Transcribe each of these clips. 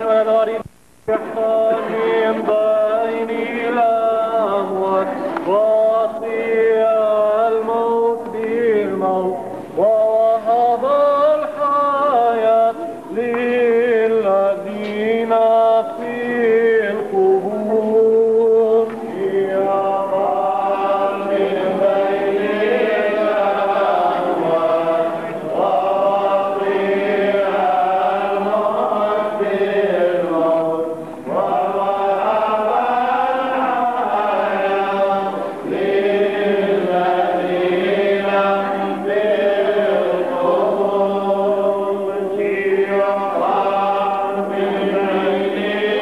ونار من بين الأموات وأطيع الموت بالموت ووهب الحياة للذين في القبور يا من بين الأموات وأطيع الموت بالموت ووهب الحياة للذين في القبور يا من بين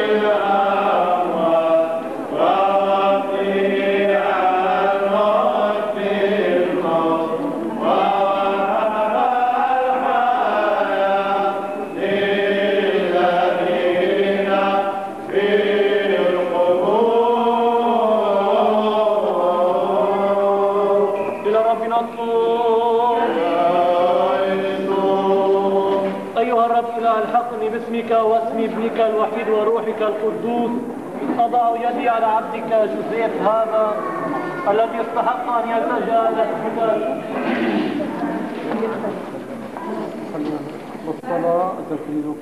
الأموات وأطيع الموت بالموت ووهب الحياة للذين في القبور إلى ربنا الطول أيها الرب إله الحق باسمك واسم ابنك الوحيد وروحك القدوس أضع يدي على عبدك جوزيف هذا الذي استحق أن يلتجأ إلى اسمك والصلاة تفريدك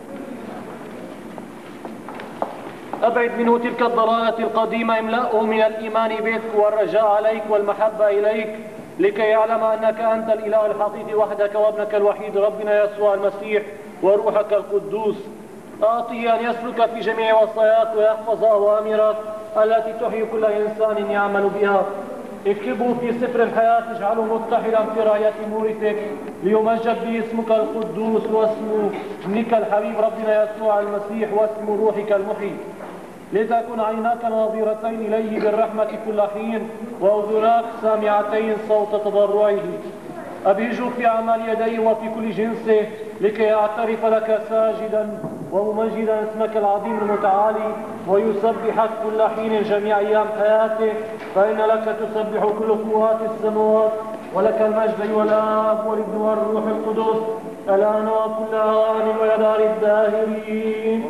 أبعد منه تلك الضلالة القديمة، املأه من الإيمان بك والرجاء عليك والمحبة إليك لكي يعلم أنك أنت الإله الحقيقي وحدك وابنك الوحيد ربنا يسوع المسيح وروحك القدوس. أعطيه أن يسلك في جميع وصاياك ويحفظ أوامرك التي تحيي كل إنسان يعمل بها. اكتبه في سفر الحياة، اجعله متحدا في راية نورك ليمجد به اسمك القدوس واسم ابنك الحبيب ربنا يسوع المسيح واسم روحك المحيي. لتكن عيناك ناظرتين إليه بالرحمة كل حين وأذناك سامعتين صوت تضرعه. أبهجه في أعمال يديه وفي كل جنسه لكي أعترف لك ساجدا وممجدا اسمك العظيم المتعالي ويسبحك كل حين جميع أيام حياته، فإن لك تسبح كل قوات السماوات ولك المجد والآب والابن والروح القدس الآن وكل آن وإلى دار الداهرين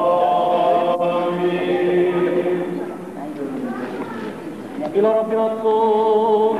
آمين. إلى ربنا الطول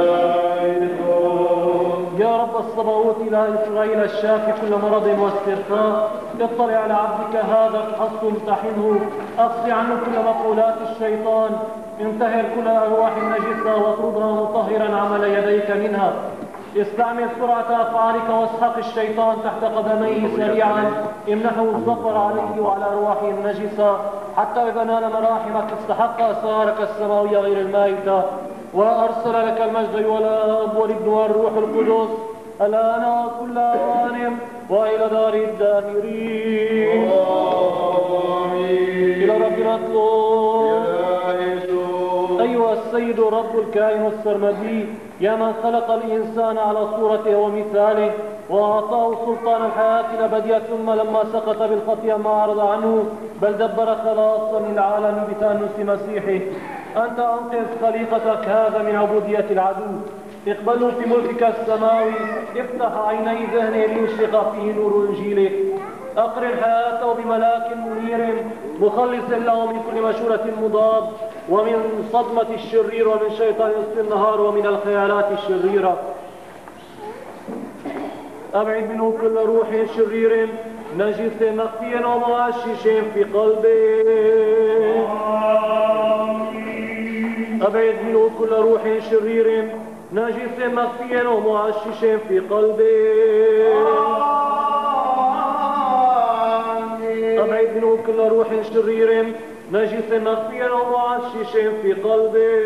يا رب الصباوت إله إسرائيل الشافي كل مرض واسترخاء، اطلع على عبدك هذا فحصه امتحنه، أقصي عنه كل مقولات الشيطان، انتهر كل الأرواح النجسة واطردها مطهرا عمل يديك منها. استعمل سرعة أفعالك واسحق الشيطان تحت قدميه سريعا، امنحه الظفر عليه وعلى أرواحه النجسة حتى إذا نال مراحمك استحق أسرارك السماوية غير المائتة، وأرسل لك المجد والآب والابن والروح القدس الآن وكل آن وإلى دار الداهرين آمين. إلى ربنا اطلب أيها السيد رب الكائن السرمدي، يا من خلق الإنسان على صورته ومثاله وأعطاه سلطان الحياة الأبدية، ثم لما سقط بالخطيئة ما أعرض عنه بل دبر خلاصا للعالم بتأنس مسيحه. أنت أنقذ خليقتك هذا من عبودية العدو، اقبله في ملكك السماوي، افتح عيني ذهنه ليشرق فيه نور إنجيلك، أقرن حياته بملاك منير مخلص له من كل مشورة مضاد ومن صدمة الشرير ومن شيطان نصف النهار ومن الخيالات الشريرة. أبعد منه كل روح شرير نجس مخفي ومغشش في قلبه. أبعد منه كل روح شرير نجس مخفي ومغشش في قلبه. أبعد منه كل روح شرير نجس مخفي ومغشش في قلبه.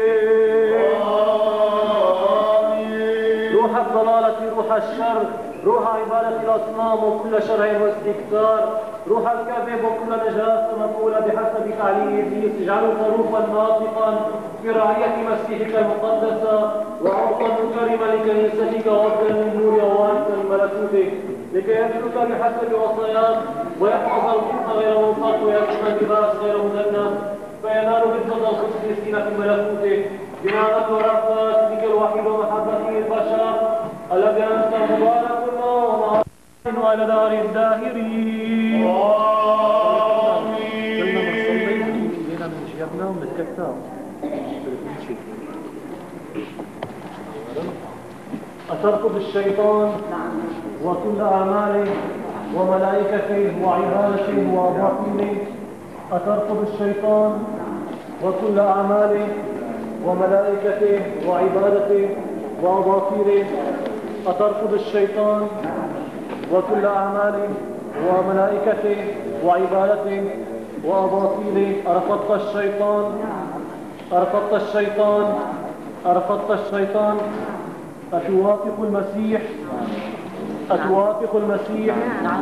روح الضلالة، روح الشر، روح عبادة الأصنام وكل شرع واستكثار، روح الكذب وكل نجاسة مقولة بحسب تعليم إبليس، اجعله خروفا ناطقا في رعية مسيحك المقدسة وعرضا مكرما لكنيستك وابدا للنور ووارثا لملكوتك، لكي يسلك بحسب وصاياك ويحفظ الخلق غير منقط ويكون اللباس غير مدنس، فينال بالفضل القديسين في ملكوتك بنعمة ورأفات بك الوحيد ومحبته البشر الذي أنت مبارك الله وإلى دار الداهرين. أتركض الشيطان وكل أعماله وملائكته وعبادته وأباطيله. أتركض الشيطان وكل أعماله وملائكته وعبادته وأباطيله. أتركض الشيطان وكل أعماله وملائكته وعبادته وأباطيله. أرفضت الشيطان، أرفضت الشيطان، أرفضت الشيطان. أتوافق المسيح، أتوافق المسيح،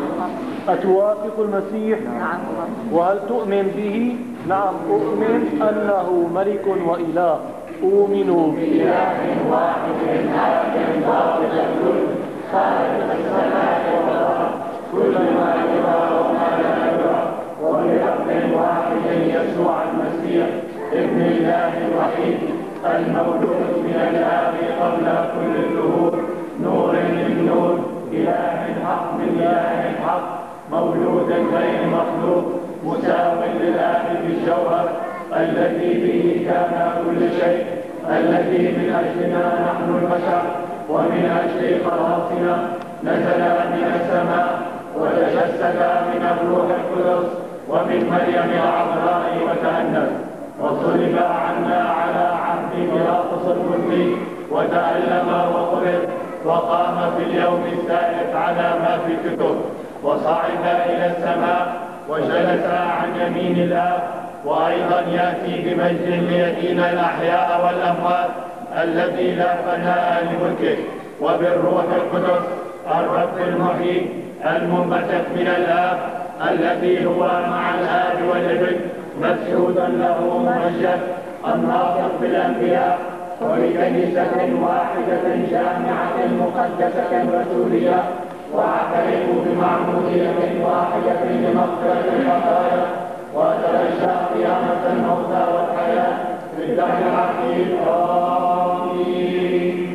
أتوافق المسيح. وهل تؤمن به؟ نعم أؤمن أنه ملك وإله. أؤمن بإله واحد آب ضابط الكل خالق السماء والأرض كل ما يرى وما لا يرى وبرب واحد يسوع المسيح ابن الله الوحيد المولود من الآب قبل كل الدهور نور من نور إله حق من إله حق مولود غير مخلوق مساو للآب بالجوهر الذي به كان كل شيء الذي من أجلنا نحن البشر ومن أجل خلاصنا نزل من السماء وتجسد من الروح القدس ومن مريم العذراء وتأنس وصلب عنا على عهد بيلاطس القدسي وتألم وقبض وقام في اليوم الثالث على ما في الكتب وصعد إلى السماء وجلس عن يمين الآب وأيضا يأتي بمجد ليدين الأحياء والأموات الذي لا فناء لملكه وبالروح القدس الرب المحيي المنبثق من الآب الذي هو مع الآب والابن مسجودا له ممجد الناطق بالأنبياء وبكنيسة واحدة جامعة مقدسة رسولية وأعترف بمعمودية واحدة لمغفرة الخطايا وأترجى قيامة الموتى والحياة في الدهر الأخير. آمين.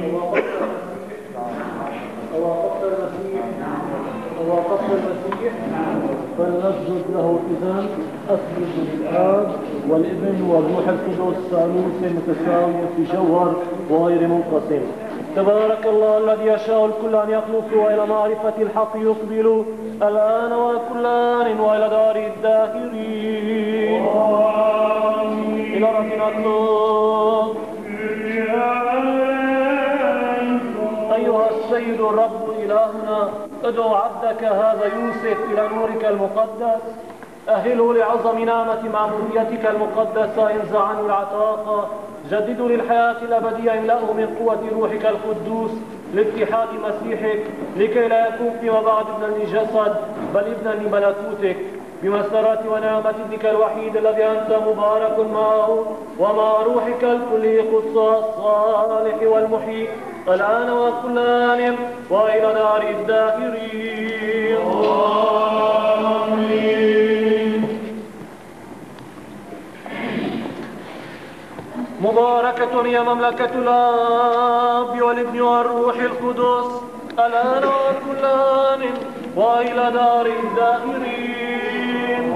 ووافقت المسيح، ووافقت المسيح فلنسجد له إذن. أسجد للآب والابن والروح القدس ثالوث متساوي في جوهر وغير منقسم. تبارك الله الذي يشاء الكل أن يخلصوا إلى معرفة الحق يقبلوا الآن وكل آن وإلى دار الداهرين. إلى ربنا الله. أيها السيد الرب إلهنا ادعو عبدك هذا يوسف إلى نورك المقدس أهله لعظم نعمة معموديتك المقدسة انزع عنه العتاقة جددوا للحياة الأبدية املأه من قوة روحك القدوس لاتحاد مسيحك لكي لا يكون فيما بعد ابنا لجسد بل ابنا لملكوتك بمسرات ونعمة ابنك الوحيد الذي أنت مبارك معه ومع روحك الكلي قدس الصالح والمحيي الآن وكل آن وإلى نار الداهرين. آمين. مباركة هي مملكة الآب والابن والروح القدس الآن وكل آن وإلى دار الداهرين.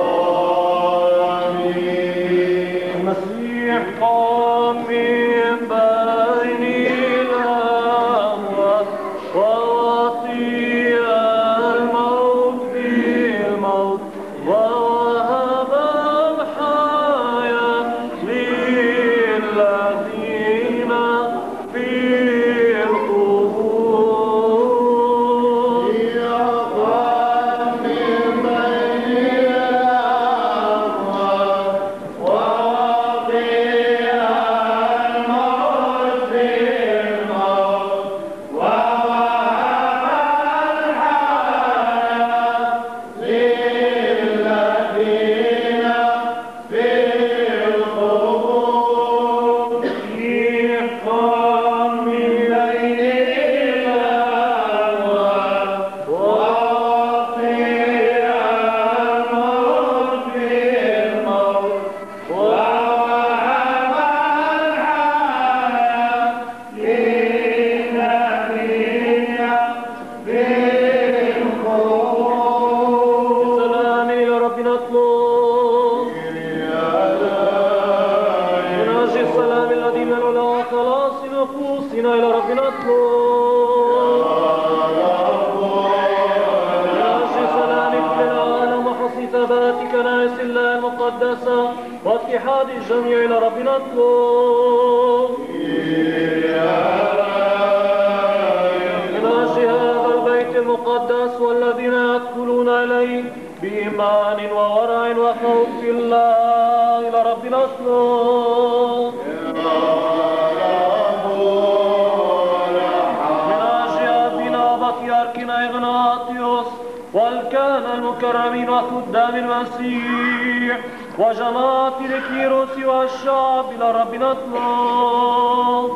آمين. المسيح قام من بين الأموات ووصي الموت بالموت ووهب الحياة للذين في القبور. قام من بين المقدسة واتحاد الجميع إلى ربنا اطلب. من أجل هذا البيت المقدس والذين يدخلون إليه بإيمان وورع وخوف الله إلى ربنا اطلب. من أجل أبينا بطياركنا إغناطيوس والكهنة المكرمين وخدام المسيح وجماعة الكيروس والشعب إلى ربنا اطلب.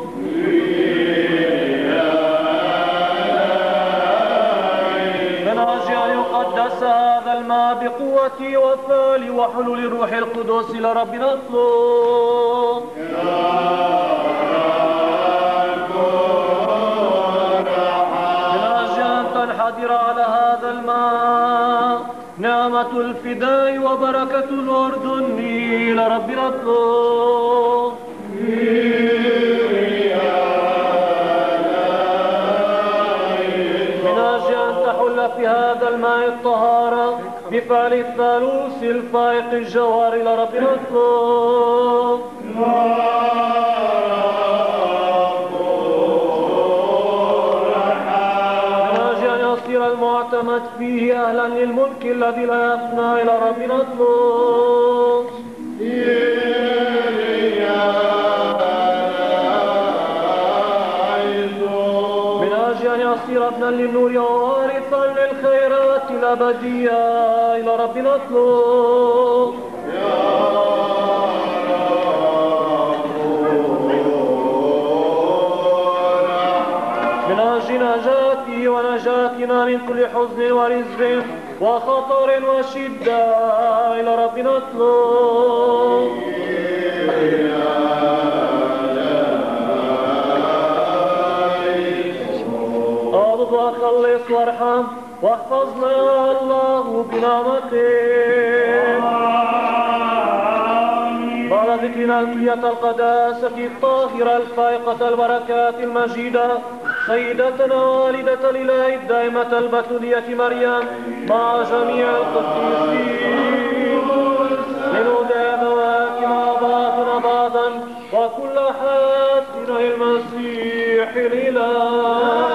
من أجل أن يقدس هذا الماء بقوة وفال وحلول الروح القدس إلى ربنا اطلب. من أجل أن تنحدر على هذا الماء نعمة الفداء وبركة الأردن إلى ربنا اطلب. من أجل أن تحل في هذا الماء الطهارة بفعل الثالوث الفائق الجوهر إلى ربنا اطلب. المعتمد فيه أهلا للملك الذي لا يفنى إلى ربنا اطلب. من أجل أن يصير ابنا للنور ووارثا للخيرات الأبدية إلى ربنا اطلب. من أجل نجاتي ونجاتنا من كل حزن ورزق وخطر وشدة إلى ربنا اطلب. أغض وخلص وارحم واحفظنا يا الله بنعمتك. بعد ذكرنا الكلية القداسة الطاهرة الفائقة البركات المجيدة سيدتنا والدة الإله الدائمة البتولية مريم مع جميع القديسين لنودع ذوات مع بعضنا بعضا وكل حياتنا المسيح الإله.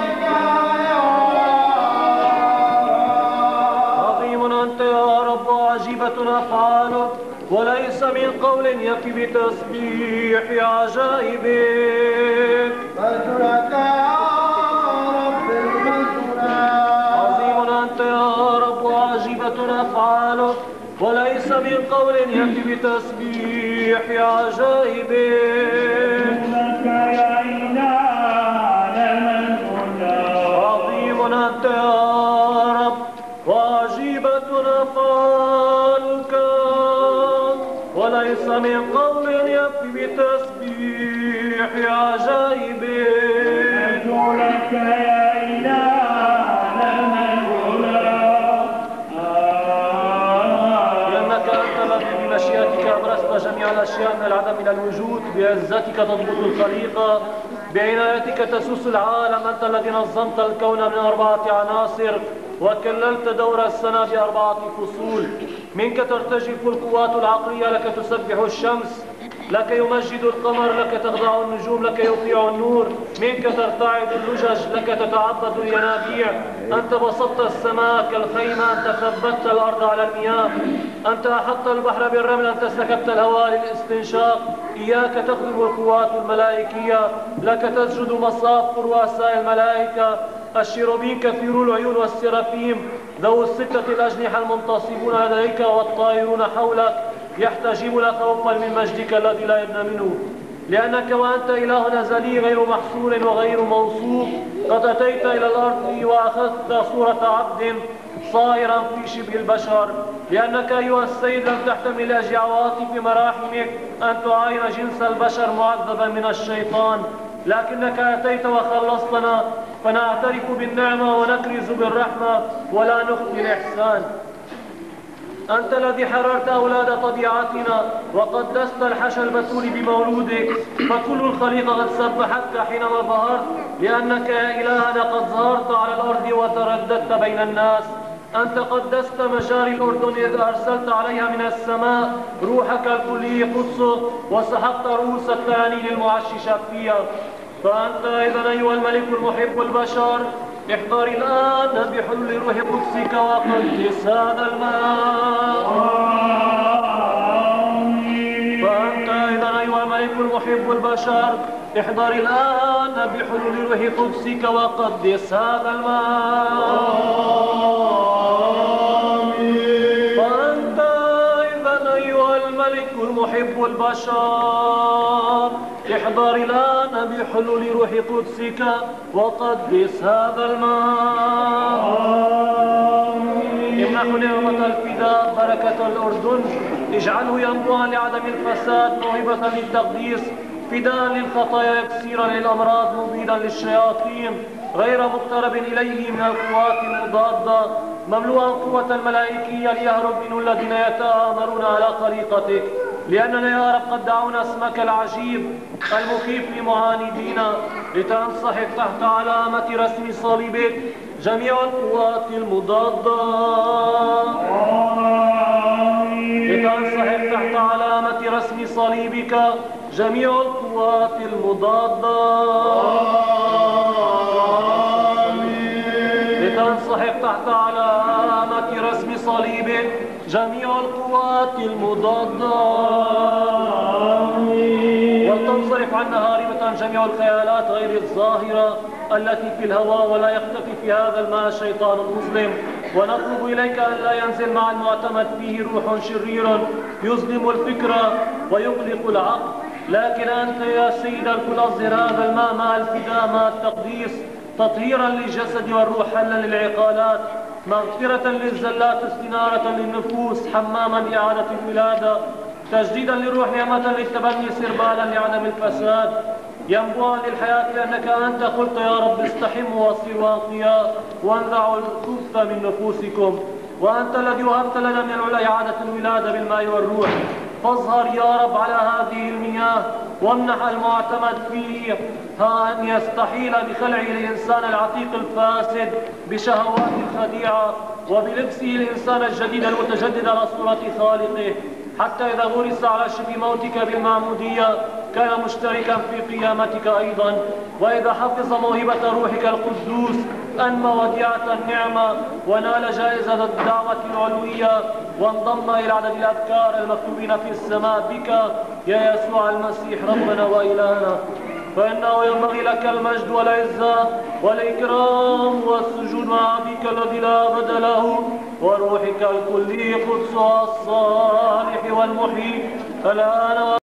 عظيم أنت يا رب وعجيبة أفعالك وليس من قول يكفي بتسبيح عجائبك. عظيم أنت يا رب وعجيبة أفعالك وليس من قول يكفي بتسبيح عجائبك. عظيم أنت يا رب وعجيبة أفعالك وليس من قول يكفي بتسبيح عجائبك. لك يا إلهنا المجد لأنك أنت الذي بمشيئتك أبرزت جميع الأشياء من العدم إلى الوجود، بعزتك تضبط الخليقة، بعنايتك تسوس العالم. أنت الذي نظمت الكون من 4 عناصر وكللت دور السنة ب4 فصول. منك ترتجف القوات العقلية، لك تسبح الشمس، لك يمجد القمر، لك تخضع النجوم، لك يطيع النور. منك ترتعد اللجج، لك تتعبد الينابيع. أنت بسطت السماء كالخيمة، أنت ثبتت الأرض على المياه، أنت أحطت البحر بالرمل، أنت سكبت الهواء للاستنشاق. إياك تخدم القوات الملائكية، لك تسجد مصاف رؤساء الملائكة، الشيروبين كثيرو العيون والسرافيم ذو الستة الأجنحة المنتصبون لديك والطائرون حولك يحتجبون خوفا من مجدك الذي لا يدنى منه. لأنك وأنت إله أزلي غير محصور وغير موصوف، قد أتيت إلى الأرض وأخذت صورة عبد صائرا في شبه البشر. لأنك أيها السيد لم تحتمل لأجل عواطف مراحمك أن تعاين جنس البشر معذبا من الشيطان، لكنك أتيت وخلصتنا، فنعترف بالنعمة ونكرز بالرحمة ولا نخفي الإحسان. أنت الذي حررت أولاد طبيعتنا وقدست الحشى البتول بمولودك، فكل الخليقة قد سبحتك حينما ظهرت، لأنك يا إلهنا قد ظهرت على الأرض وترددت بين الناس. أنت قدست مجاري الأردن إذ أرسلت عليها من السماء روحك الكلي قدسه وسحقت رؤوس التانين المعششة فيها. فأنت إذا أيها الملك المحب البشر احضر الآن بحلول روح قدسك وقدس هذا الماء. فأنت إذا أيها الملك المحب البشر احضر الآن بحلول روح قدسك وقدس هذا الماء. فأنت إذا أيها الملك المحب البشر احضر الآن بحلول روح قدسك وقدس هذا الماء. امنحوا نعمة الفداء بركة الأردن، اجعله ينبوعا لعدم الفساد، موهبة للتقديس، فداء للخطايا، يكسيرا للأمراض، مبيدا للشياطين، غير مقترب إليه من القوات المضادة، مملوءا قوة الملائكية ليهرب منه الذين يتآمرون على خليقتك. لأننا يا رب قد دعونا اسمك العجيب المخيف لمعاندينا، لتنسحق تحت علامة رسم صليبك جميع القوات المضادة. لتنسحق تحت علامة رسم صليبك جميع القوات المضادة. لتنسحق تحت علامة رسم صليبك جميع القوات المضادة. ولتنصرف عنا هاربة جميع الخيالات غير الظاهرة التي في الهواء، ولا يختفي في هذا الماء الشيطان المظلم. ونطلب إليك أن لا ينزل مع المعتمد فيه روح شرير يظلم الفكرة ويغلق العقل، لكن أنت يا سيد الكل أظهر هذا الماء مع الفداء مع التقديس، تطهيرا للجسد والروح، حلا للعقالات، مغفرة للزلات، استنارة للنفوس، حماما لإعادة الولادة، تجديدا للروح، نعمة للتبني، سربالا لعدم الفساد، ينبوعا للحياة، لأنك أنت قلت يا رب استحموا وصيروا أنقياء وانزعوا الخبث من نفوسكم. وأنت الذي وهبت لنا من العلا إعادة الولادة بالماء والروح، فاظهر يا رب على هذه المياه، وامنح المعتمد فيه أن يستحيل بخلعه الإنسان العتيق الفاسد بشهوات الخديعة، وبلبسه الإنسان الجديد المتجدد على صورة خالقه، حتى إذا غرس على شبه موتك بالمعمودية كان مشتركا في قيامتك أيضا. وإذا حفظ موهبة روحك القدوس أنمى وديعة النعمة ونال جائزة الدعوة العلوية، وانضم إلى عدد الأذكار المكتوبين في السماء بك يا يسوع المسيح ربنا وإلهنا. فإنه ينبغي لك المجد والعزة والإكرام والسجود مع أبيك الذي لا أبد له، وروحك الكلي قدسها الصالح والمحيي الآن